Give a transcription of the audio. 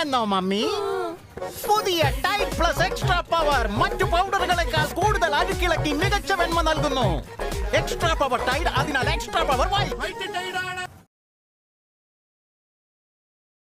എന്നോ മമ്മി? പുതിയ Tide plus extra power മറ്റു പൗഡറുകളെക്കാൾ കൂടുതൽ അഴുക്കിളക്കി മികച്ച വെണ്മ നൽകുന്നു. എക്സ്ട്രാ പവർ ടൈഡ്, അതിനാൽ എക്സ്ട്രാ പവർ വൈറ്റ്.